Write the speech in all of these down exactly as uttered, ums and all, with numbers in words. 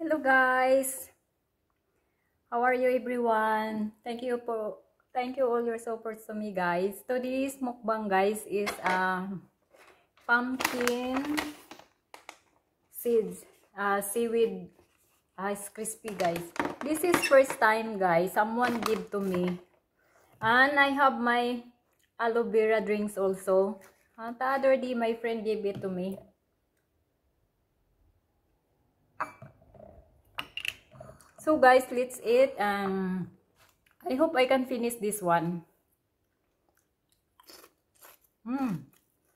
Hello guys, how are you everyone? Thank you for thank you all your support to me guys. Today's mukbang guys is uh, pumpkin seeds, uh, seaweed, uh, it's crispy guys. This is first time guys, someone give to me, and I have my aloe vera drinks also. Uh, the other day my friend gave it to me. So guys, let's eat. Um, I hope I can finish this one. Mm.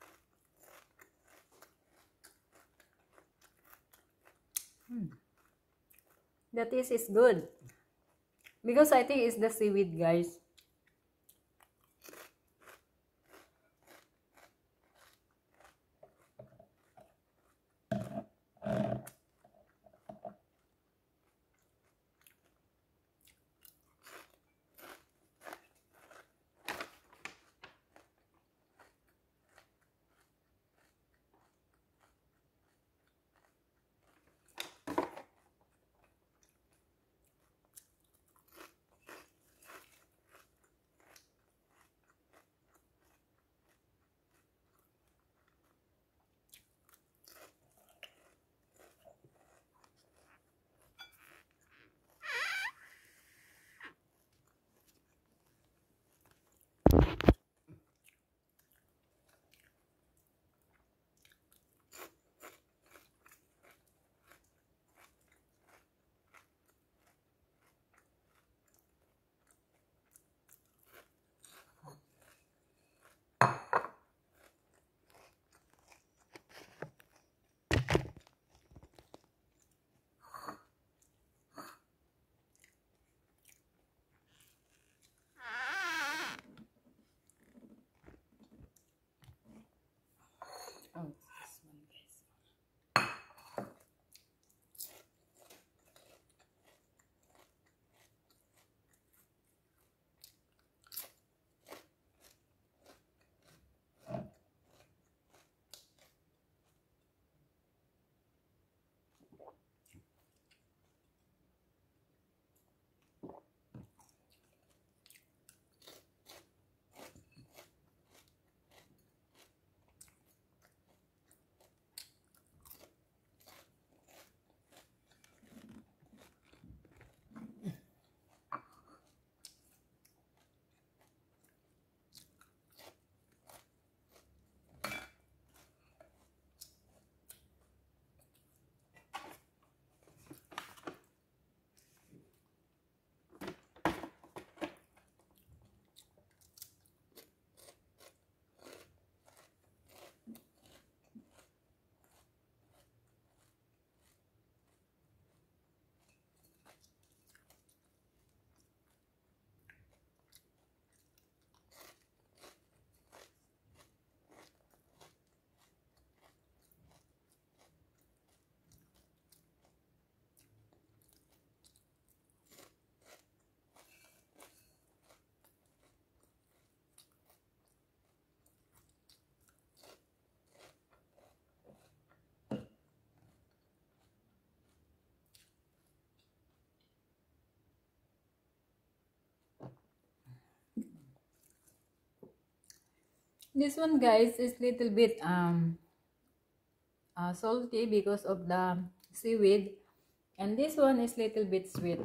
Mm. The taste is good because I think it's the seaweed, guys. Oh, this one, guys. This one, guys, is little bit um uh, salty because of the seaweed, and this one is little bit sweet.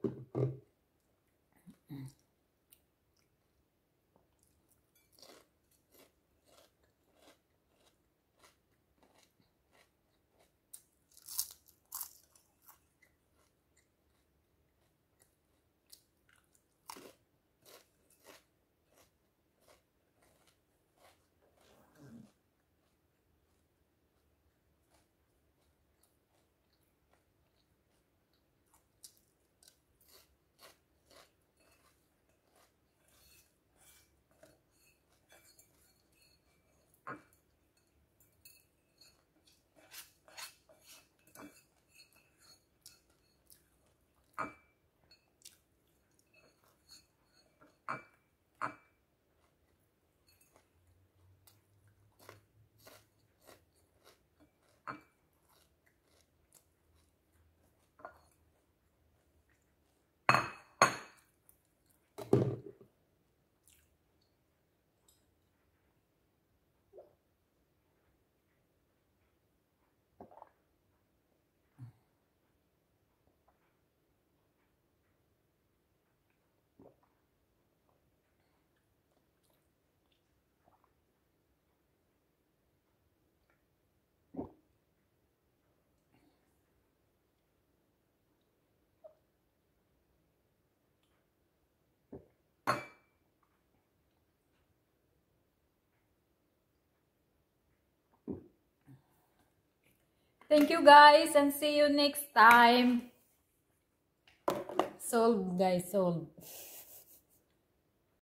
Thank you guys and see you next time. Solved guys, solved.